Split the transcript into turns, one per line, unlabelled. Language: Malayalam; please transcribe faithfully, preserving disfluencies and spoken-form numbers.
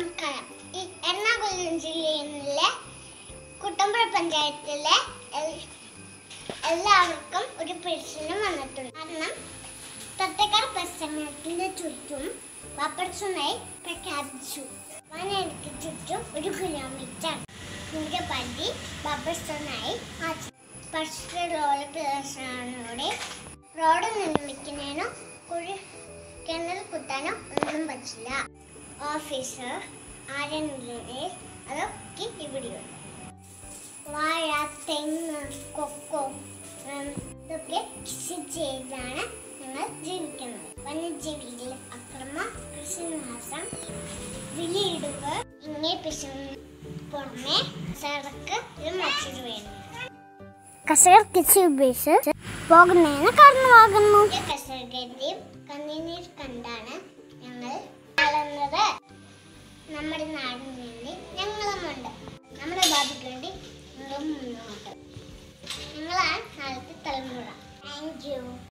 നമസ്കാരം. ഈ എറണാകുളം ജില്ലയിലെ കുട്ടമ്പുഴ പഞ്ചായത്തിലെ എല്ലാവർക്കും ഒരു പ്രശ്നം വന്നിട്ടുണ്ട്. കാരണം തത്തക്കാർ പ്രശ്നത്തിന്റെ ചുറ്റും വപ്പർസുനായി പ്രഖ്യാപിച്ചു. വനക്ക് ചുറ്റും ഒരു കിലോമീറ്റർ പരിധി ബബർസോനായി മാറ്റി. സ്പർശ റോഡ് പ്രദർശനോടെ റോഡ് നിർമ്മിക്കുന്നതിനോ കുഴി കിണർ കുത്താനോ ഒന്നും പറ്റില്ല. ഓഫീസർ ആരെങ്കിലും അതൊക്കെ ഇവിടെയുണ്ട്. വാഴ, തെങ്ങ്, കൊക്കോ ഇതൊക്കെ കൃഷി ചെയ്താണ് ഞങ്ങൾ ജീവിക്കുന്നത്. വന്യജീവികളുടെ അക്രമം, കൃഷിനാശം, വിലയിടുക ഇങ്ങനെ പ്രശ്നം പുറമെ കർഷകർക്ക് ഇത് മറ്റൊരു വേണം. കർഷകർ കൃഷി ഉപേക്ഷിച്ച് പോകുന്നതിന് കാരണമാകുന്നു. കർഷകരുടെയും കണ്ണീർ കണ്ടാണ് ഞങ്ങൾ വളർന്നത്. നമ്മുടെ നാടിന് വേണ്ടി ഞങ്ങളുമുണ്ട്. നമ്മുടെ ഭാവിക്ക് വേണ്ടി ഞങ്ങളും മുന്നോട്ട്. ഞങ്ങളാണ് നാളത്തെ തലമുറ. Thank U.